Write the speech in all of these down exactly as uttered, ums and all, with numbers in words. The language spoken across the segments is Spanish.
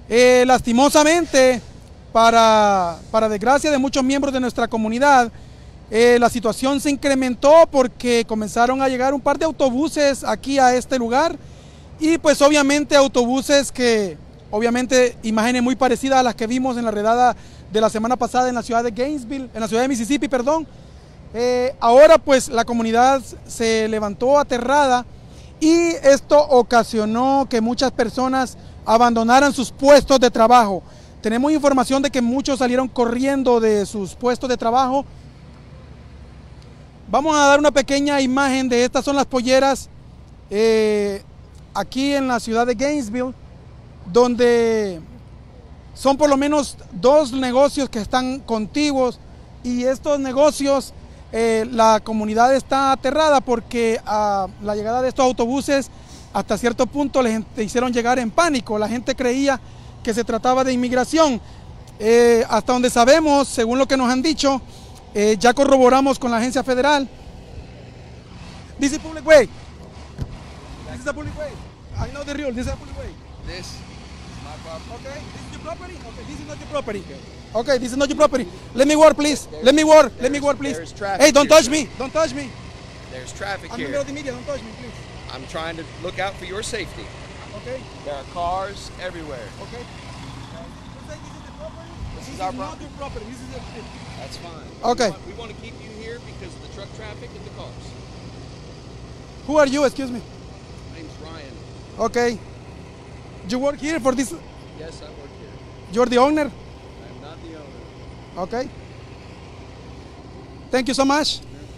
Eh, lastimosamente, para, para desgracia de muchos miembros de nuestra comunidad, eh, la situación se incrementó porque comenzaron a llegar un par de autobuses aquí a este lugar y pues obviamente autobuses que, obviamente imágenes muy parecidas a las que vimos en la redada de la semana pasada en la ciudad de Gainesville, en la ciudad de Mississippi, perdón. Eh, ahora pues la comunidad se levantó aterrada y esto ocasionó que muchas personas abandonaran sus puestos de trabajo. Tenemos información de que muchos salieron corriendo de sus puestos de trabajo. Vamos a dar una pequeña imagen de estas son las polleras eh, aquí en la ciudad de Gainesville, donde son por lo menos dos negocios que están contiguos y estos negocios eh, la comunidad está aterrada porque a la llegada de estos autobuses hasta cierto punto les hicieron llegar en pánico. La gente creía que se trataba de inmigración. Eh, hasta donde sabemos, según lo que nos han dicho, eh, ya corroboramos con la agencia federal. This is public way. This is a public way. I know the rule. This is a public way. This is my property. Okay, this is your property? Okay, this is not your property. Okay, this is not your property. Let me work, please. Let me work. Let me work, please. Hey, don't touch me. Don't touch me. There's traffic I'm in the here. middle of the media. Don't touch me, please. I'm trying to look out for your safety. Okay. There are cars everywhere. Okay. You say this is the property? This This is our not property. your property. This is your That's fine. Okay. We want, we want to keep you here because of the truck traffic and the cars. Who are you? Excuse me. My name's Ryan. Okay. You work here for this? Yes, I work here. You're the owner? I'm not the owner. Okay. Thank you so much.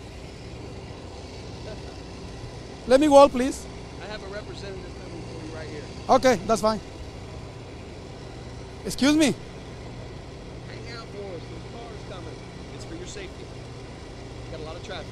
Let me walk, please. I have a representative coming for you right here. Okay, that's fine. Excuse me. Hang out for us. There's cars coming. It's for your safety. Got a lot of traffic.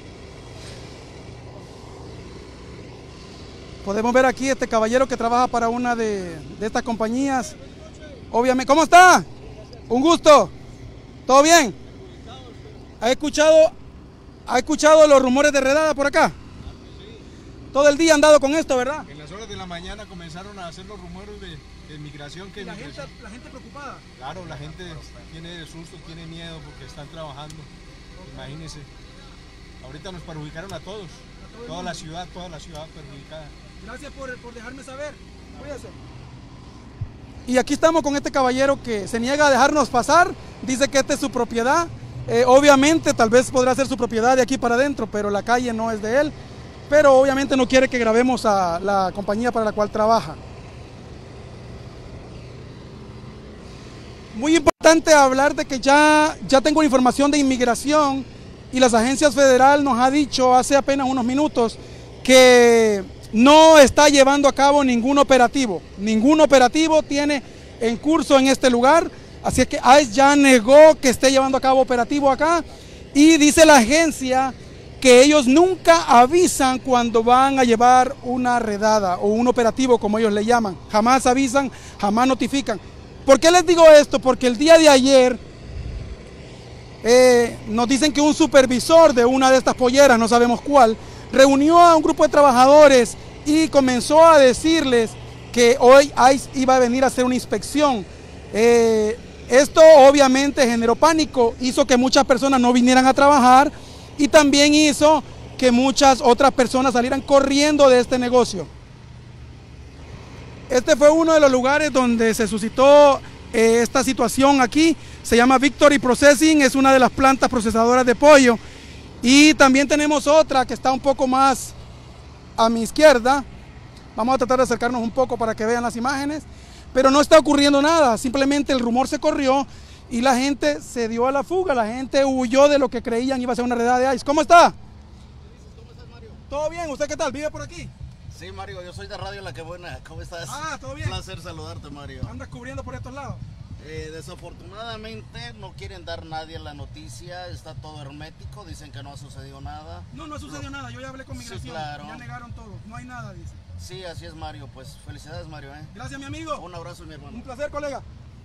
Podemos ver aquí este caballero que trabaja para una de, de estas compañías. Obviamente. ¿Cómo está? Un gusto. ¿Todo bien? ¿Ha escuchado, ha escuchado los rumores de redada por acá? Todo el día han dado con esto, ¿verdad? En las horas de la mañana comenzaron a hacer los rumores de, de migración. Que La gente, migración. la gente preocupada. Claro, la gente tiene susto, tiene miedo porque están trabajando. Imagínense. Ahorita nos perjudicaron a todos. Toda la ciudad, toda la ciudad perjudicada. Gracias por, por dejarme saber. Cuídese. Y aquí estamos con este caballero que se niega a dejarnos pasar. Dice que esta es su propiedad. Eh, obviamente, tal vez podrá ser su propiedad de aquí para adentro, pero la calle no es de él. Pero obviamente no quiere que grabemos a la compañía para la cual trabaja. Muy importante hablar de que ya, ya tengo información de inmigración y las agencias federales nos ha dicho hace apenas unos minutos que no está llevando a cabo ningún operativo. Ningún operativo tiene en curso en este lugar. Así que ICE ya negó que esté llevando a cabo operativo acá y dice la agencia que ellos nunca avisan cuando van a llevar una redada o un operativo, como ellos le llaman. Jamás avisan, jamás notifican. ¿Por qué les digo esto? Porque el día de ayer eh, nos dicen que un supervisor de una de estas polleras, no sabemos cuál, reunió a un grupo de trabajadores y comenzó a decirles que hoy ICE iba a venir a hacer una inspección. Eh, esto obviamente generó pánico, hizo que muchas personas no vinieran a trabajar y también hizo que muchas otras personas salieran corriendo de este negocio. Este fue uno de los lugares donde se suscitó eh, esta situación aquí. Se llama Victory Processing, es una de las plantas procesadoras de pollo. Y también tenemos otra que está un poco más a mi izquierda. Vamos a tratar de acercarnos un poco para que vean las imágenes. Pero no está ocurriendo nada, simplemente el rumor se corrió y la gente se dio a la fuga, la gente huyó de lo que creían iba a ser una redada de ICE. ¿Cómo está? ¿Cómo estás, Mario? ¿Todo bien? ¿Usted qué tal? ¿Vive por aquí? Sí, Mario, yo soy de Radio La Que Buena. ¿Cómo estás? Ah, ¿todo bien? Un placer saludarte, Mario. ¿Andas cubriendo por estos lados? Eh, desafortunadamente no quieren dar nadie la noticia, está todo hermético, dicen que no ha sucedido nada. No, no ha sucedido nada, yo ya hablé con migración, Sí, claro. ya negaron todo, no hay nada, dice. Sí, así es, Mario, pues felicidades, Mario. ¿eh? Gracias, mi amigo. Un abrazo, mi hermano. Un placer, colega.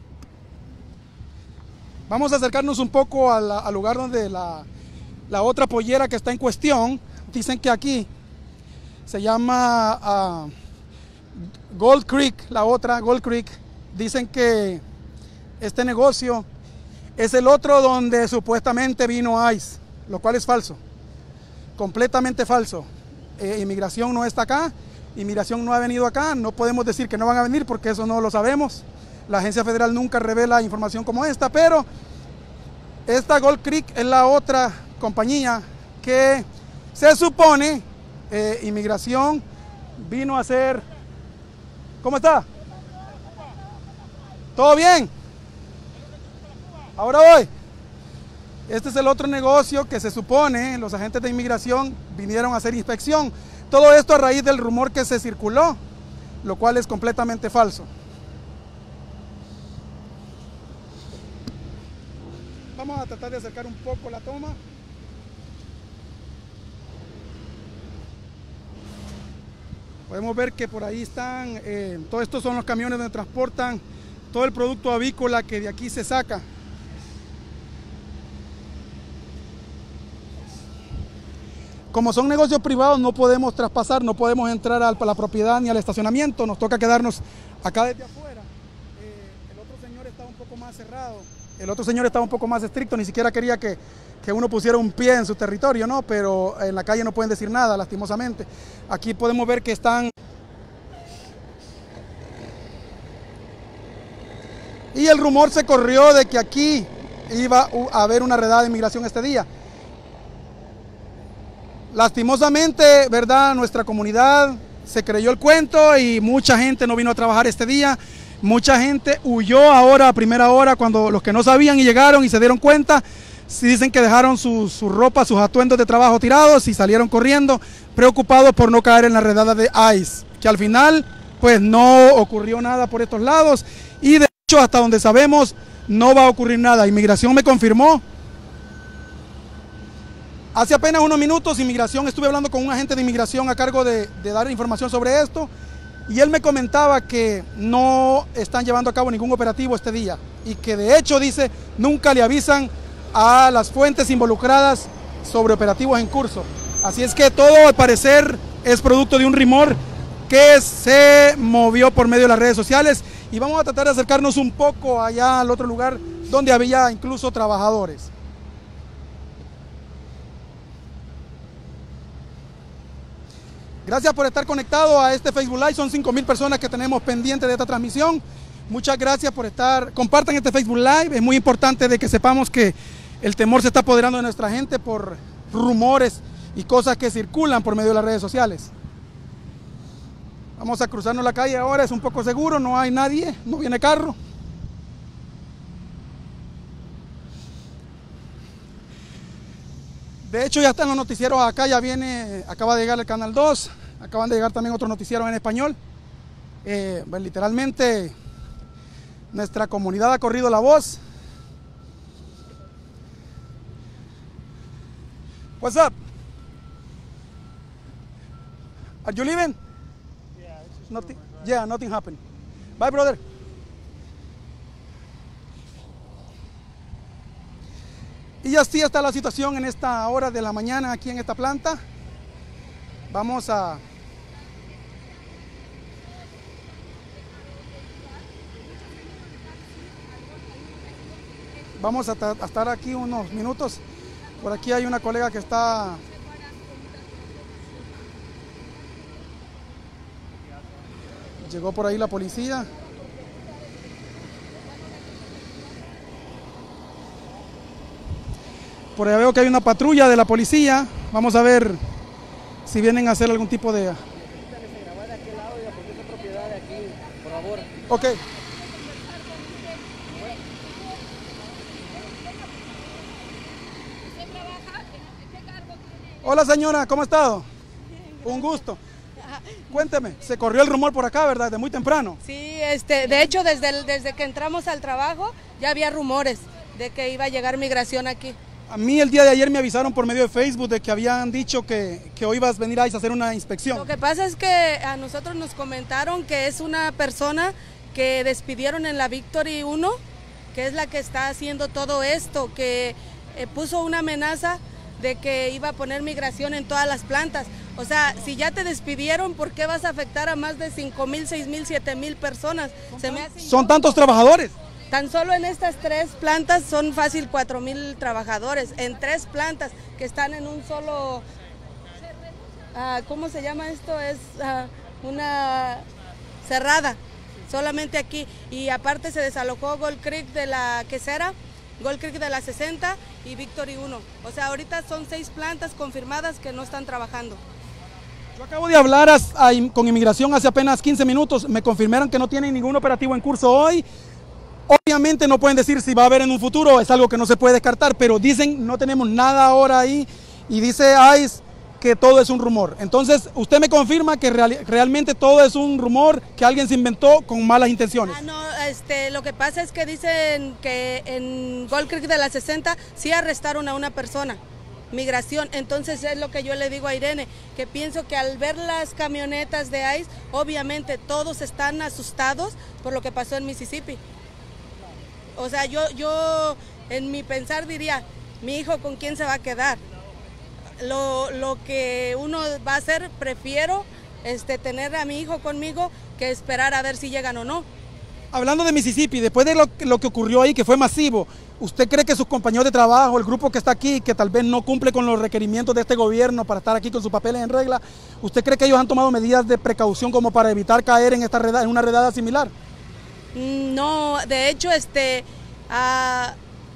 Vamos a acercarnos un poco a la, al lugar donde la, la otra pollera que está en cuestión, dicen que aquí se llama uh, Gold Creek, la otra, Gold Creek. Dicen que este negocio es el otro donde supuestamente vino ICE, lo cual es falso, completamente falso. Eh, inmigración no está acá, inmigración no ha venido acá, no podemos decir que no van a venir porque eso no lo sabemos. La agencia federal nunca revela información como esta, pero esta Gold Creek es la otra compañía que se supone eh, inmigración vino a hacer. ¿Cómo está? ¿Todo bien? Ahora voy. Este es el otro negocio que se supone los agentes de inmigración vinieron a hacer inspección. Todo esto a raíz del rumor que se circuló, lo cual es completamente falso. Vamos a tratar de acercar un poco la toma. Podemos ver que por ahí están, eh, todos estos son los camiones donde transportan todo el producto avícola que de aquí se saca. Como son negocios privados no podemos traspasar, no podemos entrar a la propiedad ni al estacionamiento, nos toca quedarnos acá desde afuera. Eh, el otro señor estaba un poco más cerrado, el otro señor estaba un poco más estricto, ni siquiera quería que, que uno pusiera un pie en su territorio, ¿no? Pero en la calle no pueden decir nada, lastimosamente. Aquí podemos ver que están... Y el rumor se corrió de que aquí iba a haber una redada de inmigración este día. Lastimosamente, ¿verdad? Nuestra comunidad se creyó el cuento y mucha gente no vino a trabajar este día. Mucha gente huyó ahora a primera hora cuando los que no sabían y llegaron y se dieron cuenta. Sí dicen que dejaron su, su ropa, sus atuendos de trabajo tirados y salieron corriendo, preocupados por no caer en la redada de ICE, que al final pues no ocurrió nada por estos lados y de hecho hasta donde sabemos no va a ocurrir nada. Inmigración me confirmó. Hace apenas unos minutos Inmigración, estuve hablando con un agente de inmigración a cargo de, de dar información sobre esto y él me comentaba que no están llevando a cabo ningún operativo este día y que de hecho dice nunca le avisan a las fuentes involucradas sobre operativos en curso. Así es que todo al parecer es producto de un rumor que se movió por medio de las redes sociales y vamos a tratar de acercarnos un poco allá al otro lugar donde había incluso trabajadores. Gracias por estar conectado a este Facebook Live, son cinco mil personas que tenemos pendientes de esta transmisión. Muchas gracias por estar, compartan este Facebook Live, es muy importante de que sepamos que el temor se está apoderando de nuestra gente por rumores y cosas que circulan por medio de las redes sociales. Vamos a cruzarnos la calle ahora, es un poco seguro, no hay nadie, no viene carro. De hecho ya están los noticieros acá, ya viene, acaba de llegar el Canal dos, acaban de llegar también otros noticieros en español. Eh, pues, literalmente nuestra comunidad ha corrido la voz. What's up? Are you leaving? Yeah, it's just Nothing, yeah, nothing happened. Bye, brother. Y así está la situación en esta hora de la mañana aquí en esta planta. Vamos a... Vamos a, a estar aquí unos minutos. Por aquí hay una colega que está... Llegó por ahí la policía. Por allá veo que hay una patrulla de la policía. Vamos a ver si vienen a hacer algún tipo de... Ok. Hola señora, ¿cómo ha estado? Un gusto. Cuénteme, se corrió el rumor por acá, ¿verdad? De muy temprano. Sí, este, de hecho desde, el, desde que entramos al trabajo ya había rumores de que iba a llegar migración aquí. A mí el día de ayer me avisaron por medio de Facebook de que habían dicho que, que hoy ibas a venir a hacer una inspección. Lo que pasa es que a nosotros nos comentaron que es una persona que despidieron en la Victory uno, que es la que está haciendo todo esto, que eh, puso una amenaza de que iba a poner migración en todas las plantas. O sea, si ya te despidieron, ¿por qué vas a afectar a más de cinco mil, seis mil, siete mil personas? Se me hace Son tantos trabajadores. Tan solo en estas tres plantas son fácil cuatro mil trabajadores, en tres plantas que están en un solo, uh, ¿cómo se llama esto? Es uh, una cerrada, solamente aquí. Y aparte se desalojó Gold Creek de la Quesera, Gold Creek de la sesenta y Victory uno. O sea, ahorita son seis plantas confirmadas que no están trabajando. Yo acabo de hablar a, a, con inmigración hace apenas quince minutos, me confirmaron que no tienen ningún operativo en curso hoy. Obviamente no pueden decir si va a haber en un futuro, es algo que no se puede descartar, pero dicen no tenemos nada ahora ahí y dice ICE que todo es un rumor. Entonces, usted me confirma que real, realmente todo es un rumor que alguien se inventó con malas intenciones. Ah, no, este, lo que pasa es que dicen que en Gold Creek de la sesenta sí arrestaron a una persona, migración. Entonces es lo que yo le digo a Irene, que pienso que al ver las camionetas de ICE, obviamente todos están asustados por lo que pasó en Mississippi. O sea, yo, yo en mi pensar diría, mi hijo con quién se va a quedar. Lo, lo que uno va a hacer, prefiero este, tener a mi hijo conmigo que esperar a ver si llegan o no. Hablando de Mississippi, después de lo, lo que ocurrió ahí, que fue masivo, ¿usted cree que sus compañeros de trabajo, el grupo que está aquí, que tal vez no cumple con los requerimientos de este gobierno para estar aquí con sus papeles en regla, ¿usted cree que ellos han tomado medidas de precaución como para evitar caer en, esta redada, en una redada similar? No, de hecho, este, uh,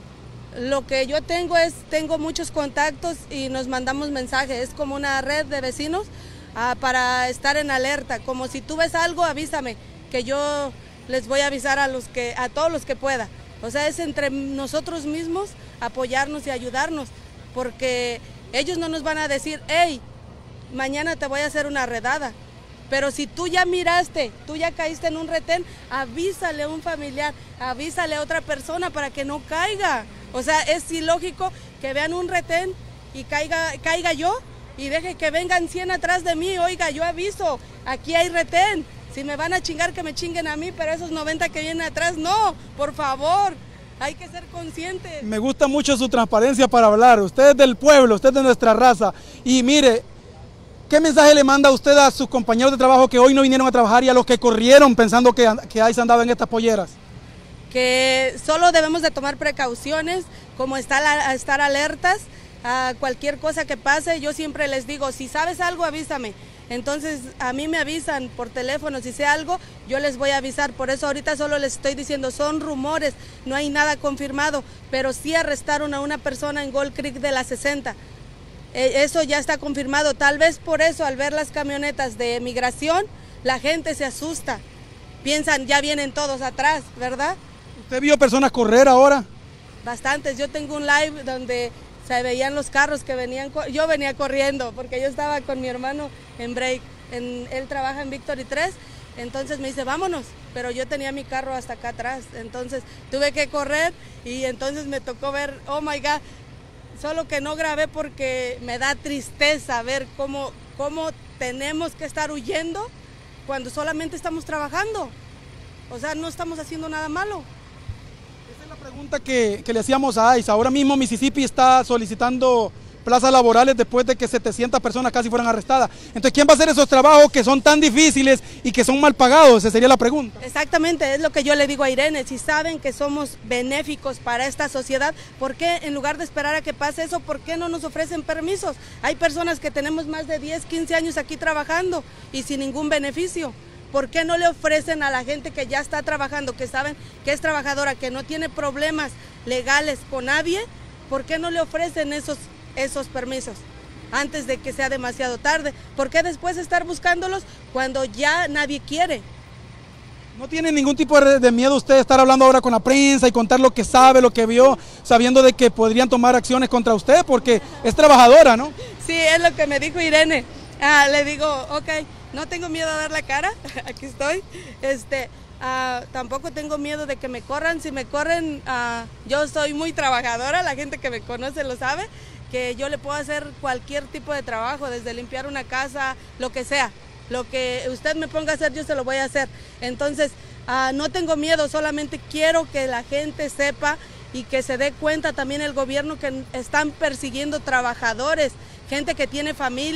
lo que yo tengo es, tengo muchos contactos y nos mandamos mensajes, es como una red de vecinos uh, para estar en alerta, como si tú ves algo, avísame, que yo les voy a avisar a, los que, a todos los que pueda. O sea, es entre nosotros mismos apoyarnos y ayudarnos, porque ellos no nos van a decir, hey, mañana te voy a hacer una redada. Pero si tú ya miraste, tú ya caíste en un retén, avísale a un familiar, avísale a otra persona para que no caiga. O sea, es ilógico que vean un retén y caiga, caiga yo y deje que vengan cien atrás de mí. Oiga, yo aviso, aquí hay retén. Si me van a chingar, que me chinguen a mí, pero esos noventa que vienen atrás, no, por favor. Hay que ser conscientes. Me gusta mucho su transparencia para hablar. Usted es del pueblo, usted es de nuestra raza. Y mire, ¿qué mensaje le manda usted a sus compañeros de trabajo que hoy no vinieron a trabajar y a los que corrieron pensando que, que ICE andaba en estas polleras? Que solo debemos de tomar precauciones, como estar, estar alertas a cualquier cosa que pase. Yo siempre les digo, si sabes algo, avísame. Entonces a mí me avisan por teléfono, si sé algo, yo les voy a avisar. Por eso ahorita solo les estoy diciendo, son rumores, no hay nada confirmado, pero sí arrestaron a una persona en Gold Creek de la sesenta. Eso ya está confirmado. Tal vez por eso al ver las camionetas de migración, la gente se asusta. Piensan, ya vienen todos atrás, ¿verdad? ¿Usted vio personas correr ahora? Bastantes. Yo tengo un live donde se veían los carros que venían, yo venía corriendo porque yo estaba con mi hermano en break, en, él trabaja en Victory tres, entonces me dice vámonos, pero yo tenía mi carro hasta acá atrás, entonces tuve que correr y entonces me tocó ver, oh my God, solo que no grabé porque me da tristeza ver cómo, cómo tenemos que estar huyendo cuando solamente estamos trabajando, o sea, no estamos haciendo nada malo. La pregunta que, que le hacíamos a ICE, ahora mismo Mississippi está solicitando plazas laborales después de que setecientas personas casi fueran arrestadas. Entonces, ¿quién va a hacer esos trabajos que son tan difíciles y que son mal pagados? Esa sería la pregunta. Exactamente, es lo que yo le digo a Irene, si saben que somos benéficos para esta sociedad, ¿por qué en lugar de esperar a que pase eso, por qué no nos ofrecen permisos? Hay personas que tenemos más de diez, quince años aquí trabajando y sin ningún beneficio. ¿Por qué no le ofrecen a la gente que ya está trabajando, que saben que es trabajadora, que no tiene problemas legales con nadie? ¿Por qué no le ofrecen esos, esos permisos antes de que sea demasiado tarde? ¿Por qué después estar buscándolos cuando ya nadie quiere? ¿No tiene ningún tipo de miedo usted estar hablando ahora con la prensa y contar lo que sabe, lo que vio, sabiendo de que podrían tomar acciones contra usted? Porque es trabajadora, ¿no? Sí, es lo que me dijo Irene. Ah, le digo, ok. No tengo miedo a dar la cara, aquí estoy. Este, uh, tampoco tengo miedo de que me corran. Si me corren, uh, yo soy muy trabajadora, la gente que me conoce lo sabe, que yo le puedo hacer cualquier tipo de trabajo, desde limpiar una casa, lo que sea. Lo que usted me ponga a hacer, yo se lo voy a hacer. Entonces, uh, no tengo miedo, solamente quiero que la gente sepa y que se dé cuenta también el gobierno que están persiguiendo trabajadores, gente que tiene familia,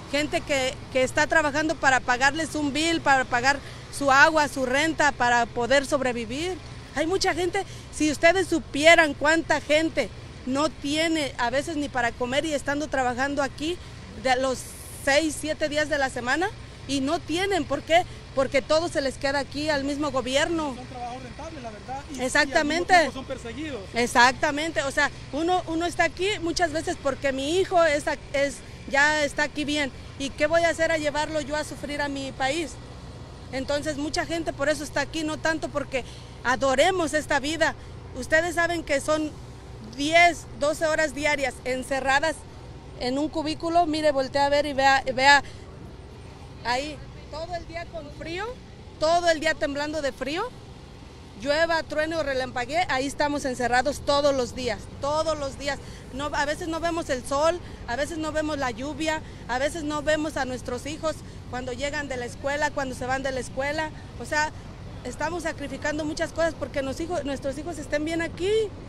gente que, que está trabajando para pagarles un bill, para pagar su agua, su renta, para poder sobrevivir. Hay mucha gente, si ustedes supieran cuánta gente no tiene a veces ni para comer y estando trabajando aquí de los seis, siete días de la semana y no tienen, ¿por qué? Porque todo se les queda aquí al mismo gobierno. Son trabajos rentables, la verdad. Y, Exactamente. Y al mismo tiempo son perseguidos. Exactamente, o sea, uno, uno está aquí muchas veces porque mi hijo es, es, ya está aquí bien. ¿Y qué voy a hacer a llevarlo yo a sufrir a mi país? Entonces mucha gente por eso está aquí, no tanto porque adoremos esta vida. Ustedes saben que son diez, doce horas diarias encerradas en un cubículo. Mire, voltea a ver y vea, vea ahí, todo el día con frío, todo el día temblando de frío, llueva, truene o relampaguee, ahí estamos encerrados todos los días, todos los días. No, a veces no vemos el sol, a veces no vemos la lluvia, a veces no vemos a nuestros hijos cuando llegan de la escuela, cuando se van de la escuela. O sea, estamos sacrificando muchas cosas porque nos hijos, nuestros hijos estén bien aquí.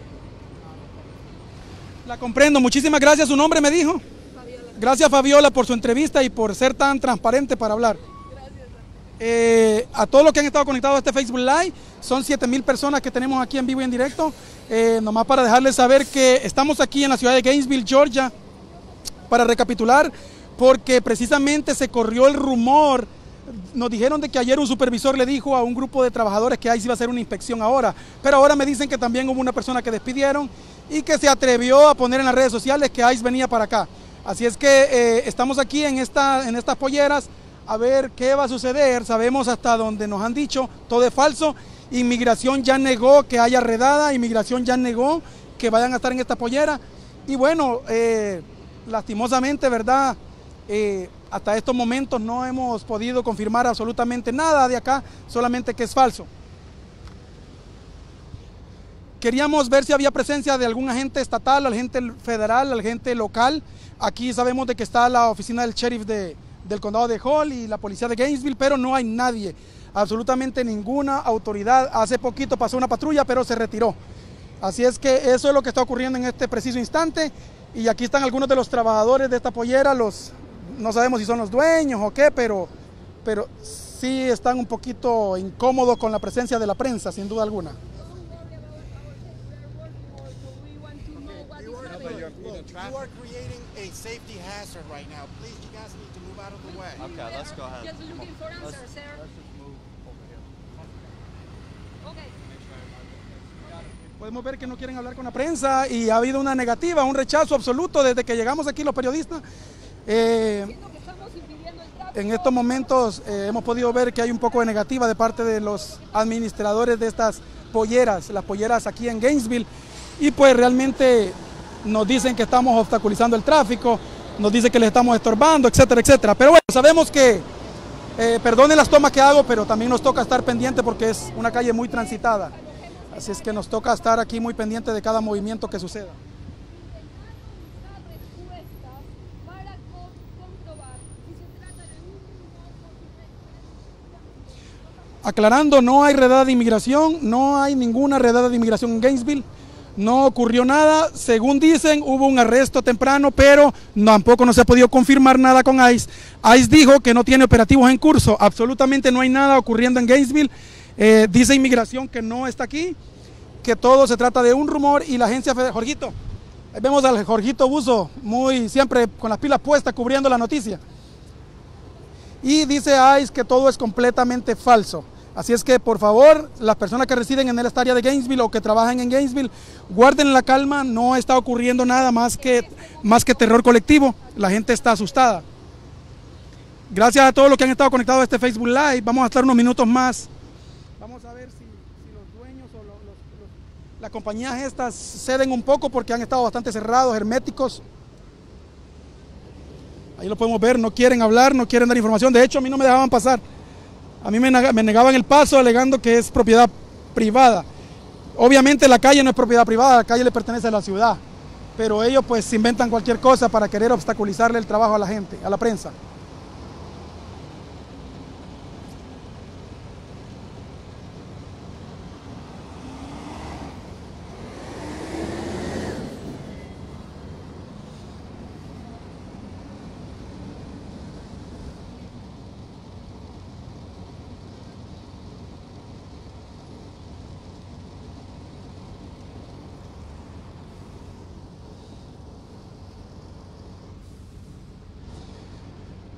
La comprendo, muchísimas gracias. ¿Su nombre me dijo? Fabiola. Gracias, Fabiola, por su entrevista y por ser tan transparente para hablar. Gracias. Eh, a todos los que han estado conectados a este Facebook Live, son siete mil personas que tenemos aquí en vivo y en directo. Eh, nomás para dejarles saber que estamos aquí en la ciudad de Gainesville, Georgia, para recapitular, porque precisamente se corrió el rumor. Nos dijeron de que ayer un supervisor le dijo a un grupo de trabajadores que ahí se iba a hacer una inspección ahora, pero ahora me dicen que también hubo una persona que despidieron y que se atrevió a poner en las redes sociales que ICE venía para acá. Así es que eh, estamos aquí en, esta, en estas polleras a ver qué va a suceder. Sabemos hasta donde nos han dicho, todo es falso. Inmigración ya negó que haya redada, Inmigración ya negó que vayan a estar en esta pollera. Y bueno, eh, lastimosamente, ¿verdad? Eh, hasta estos momentos no hemos podido confirmar absolutamente nada de acá, solamente que es falso. Queríamos ver si había presencia de algún agente estatal, agente federal, agente local. Aquí sabemos de que está la oficina del sheriff de, del condado de Hall y la policía de Gainesville, pero no hay nadie, absolutamente ninguna autoridad. Hace poquito pasó una patrulla, pero se retiró. Así es que eso es lo que está ocurriendo en este preciso instante. Y aquí están algunos de los trabajadores de esta pollera, los, no sabemos si son los dueños o qué, pero, pero sí están un poquito incómodos con la presencia de la prensa, sin duda alguna. You are creating a safety hazard right now. Please, you guys need to move out of the way. Okay, let's go ahead. Just looking for answers, sir. Let's just move over here. Okay. Podemos ver que no quieren hablar con la prensa y ha habido una negativa, un rechazo absoluto desde que llegamos aquí los periodistas. Eh, en estos momentos eh, hemos podido ver que hay un poco de negativa de parte de los administradores de estas polleras, las polleras aquí en Gainesville, y pues realmente nos dicen que estamos obstaculizando el tráfico, nos dicen que les estamos estorbando, etcétera, etcétera. Pero bueno, sabemos que, eh, perdonen las tomas que hago, pero también nos toca estar pendiente porque es una calle muy transitada. Así es que nos toca estar aquí muy pendiente de cada movimiento que suceda. Aclarando, no hay redada de inmigración, no hay ninguna redada de inmigración en Gainesville. No ocurrió nada, según dicen, hubo un arresto temprano, pero tampoco no se ha podido confirmar nada con ICE. ICE dijo que no tiene operativos en curso, absolutamente no hay nada ocurriendo en Gainesville. Eh, dice Inmigración que no está aquí, que todo se trata de un rumor y la agencia federal. Jorgito, ahí vemos al Jorgito Buzo, muy siempre con las pilas puestas cubriendo la noticia. Y dice ICE que todo es completamente falso. Así es que, por favor, las personas que residen en esta área de Gainesville o que trabajan en Gainesville, guarden la calma, no está ocurriendo nada más que, más que terror colectivo, la gente está asustada. Gracias a todos los que han estado conectados a este Facebook Live, vamos a estar unos minutos más. Vamos a ver si, si los dueños o los, los, los, las compañías estas ceden un poco porque han estado bastante cerrados, herméticos. Ahí lo podemos ver, no quieren hablar, no quieren dar información, de hecho a mí no me dejaban pasar. A mí me negaban el paso alegando que es propiedad privada. Obviamente la calle no es propiedad privada, la calle le pertenece a la ciudad. Pero ellos pues inventan cualquier cosa para querer obstaculizarle el trabajo a la gente, a la prensa.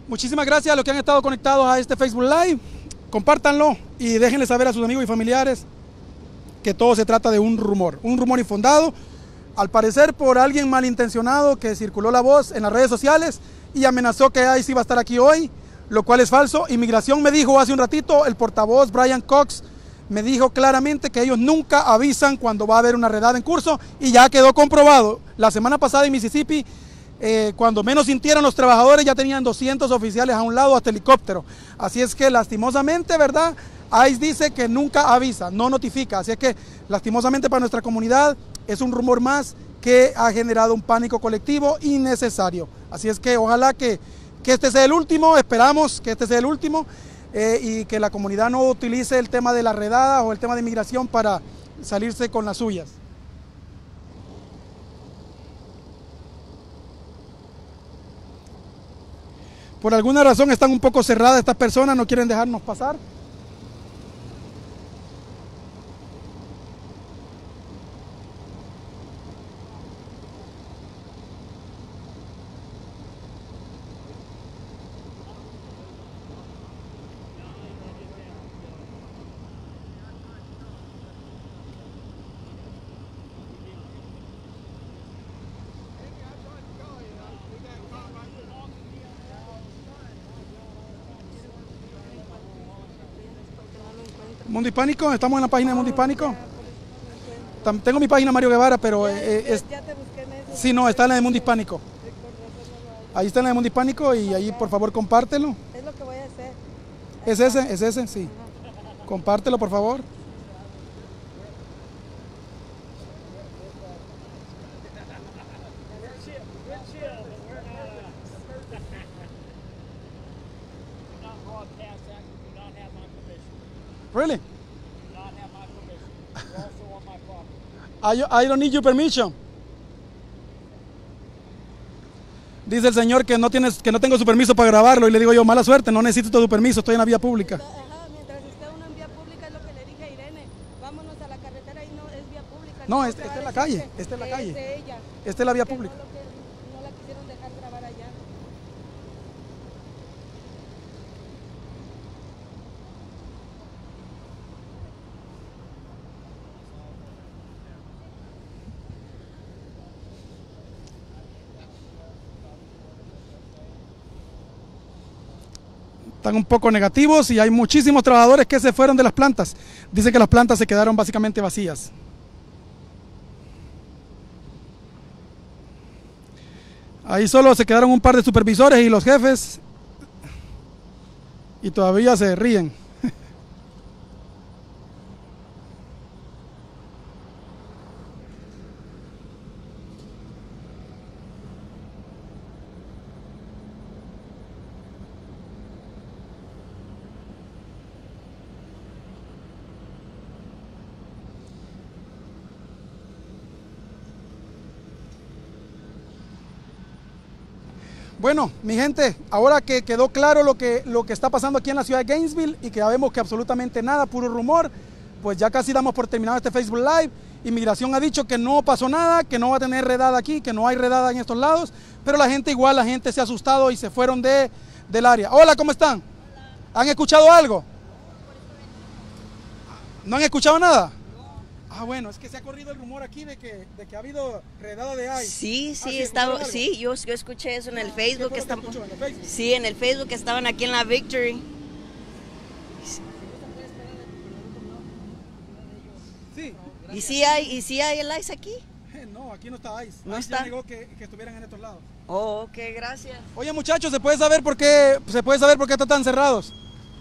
Muchísimas gracias a los que han estado conectados a este Facebook Live. Compártanlo y déjenle saber a sus amigos y familiares que todo se trata de un rumor, un rumor infundado, al parecer por alguien malintencionado que circuló la voz en las redes sociales y amenazó que ICE iba a estar aquí hoy, lo cual es falso. Inmigración me dijo hace un ratito, el portavoz Brian Cox me dijo claramente que ellos nunca avisan cuando va a haber una redada en curso y ya quedó comprobado. La semana pasada en Mississippi, eh, cuando menos sintieron los trabajadores, ya tenían doscientos oficiales a un lado hasta helicóptero. Así es que lastimosamente, ¿verdad? ICE dice que nunca avisa, no notifica. Así es que lastimosamente para nuestra comunidad es un rumor más que ha generado un pánico colectivo innecesario. Así es que ojalá que, que este sea el último, esperamos que este sea el último eh, y que la comunidad no utilice el tema de la redada o el tema de inmigración para salirse con las suyas. Por alguna razón están un poco cerradas estas personas, no quieren dejarnos pasar. Mundo Hispánico, estamos en la página de Mundo Hispánico. Tam- Tengo mi página Mario Guevara, pero eh, es, Ya te busqué en eso. sí, no, está en la de Mundo Hispánico. Ahí está en la de Mundo Hispánico y ahí por favor compártelo. Es lo que voy a hacer. ¿Es ese? ¿Es ese? Sí. Compártelo por favor. Really? I, I don't need your permission. Dice el señor que no tienes, que no tengo su permiso para grabarlo y le digo yo, mala suerte, no necesito tu permiso, estoy en la vía pública. Ajá, mientras esté uno en vía pública es lo que le dije a Irene. Vámonos a la carretera y no es vía pública. No, se este- va a esta es la decir calle, que- esta es la que calle. Es de ella. Esta es la vía Que pública. No, lo que- no la quisieron dejar grabar allá. Están un poco negativos y hay muchísimos trabajadores que se fueron de las plantas. Dicen que las plantas se quedaron básicamente vacías. Ahí solo se quedaron un par de supervisores y los jefes y todavía se ríen. Bueno, mi gente, ahora que quedó claro lo que, lo que está pasando aquí en la ciudad de Gainesville y que ya vemos que absolutamente nada, puro rumor, pues ya casi damos por terminado este Facebook Live. Inmigración ha dicho que no pasó nada, que no va a tener redada aquí, que no hay redada en estos lados, pero la gente igual, la gente se ha asustado y se fueron de, del área. Hola, ¿cómo están? ¿Han escuchado algo? ¿No han escuchado nada? Ah, bueno, es que se ha corrido el rumor aquí de que, de que ha habido redada de ICE. Sí, Ah, sí, ¿escucharon estaba, algo? sí, yo, yo escuché eso en el ¿Qué Facebook. fue lo que Estamos, escuchó en el Facebook? sí, en el Facebook estaban aquí en la Victory. Sí. ¿Y sí hay, y sí hay el ICE aquí? Eh, No, aquí no está ICE. No ICE está. ya negó que, que estuvieran en estos lados. Oh, ok, gracias. Oye, muchachos, ¿se puede saber por qué se puede saber por qué están tan cerrados?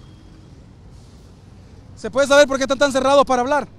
¿Se puede saber por qué están tan cerrados para hablar?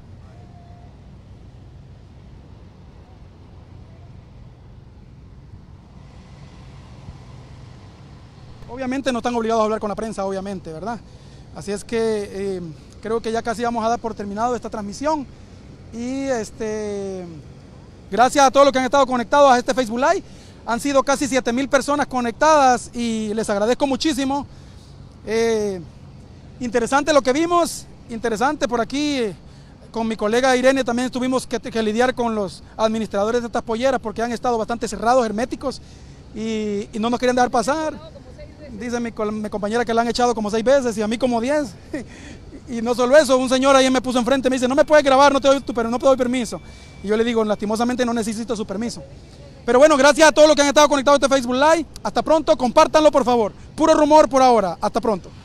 Obviamente no están obligados a hablar con la prensa, obviamente, ¿verdad? Así es que eh, creo que ya casi vamos a dar por terminado esta transmisión. Y este, gracias a todos los que han estado conectados a este Facebook Live. Han sido casi siete mil personas conectadas y les agradezco muchísimo. Eh, interesante lo que vimos, interesante por aquí. eh, Con mi colega Irene también tuvimos que, que lidiar con los administradores de estas polleras porque han estado bastante cerrados, herméticos y, y no nos querían dejar pasar. No, como seis de Dice mi, mi compañera que la han echado como seis veces y a mí como diez. Y no solo eso, un señor ahí me puso enfrente, me dice, no me puedes grabar, no te doy, tu, pero no te doy permiso. Y yo le digo, lastimosamente no necesito su permiso. Pero bueno, gracias a todos los que han estado conectados a este Facebook Live. Hasta pronto, compártanlo por favor. Puro rumor por ahora. Hasta pronto.